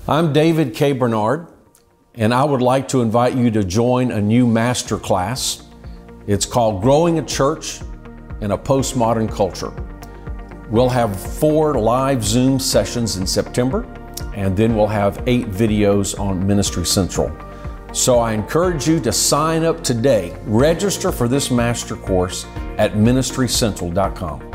I'm David K. Bernard, and I would like to invite you to join a new masterclass. It's called Growing a Church in a Postmodern Culture. We'll have 4 live Zoom sessions in September, and then we'll have 8 videos on Ministry Central. So I encourage you to sign up today. Register for this master course at ministrycentral.com.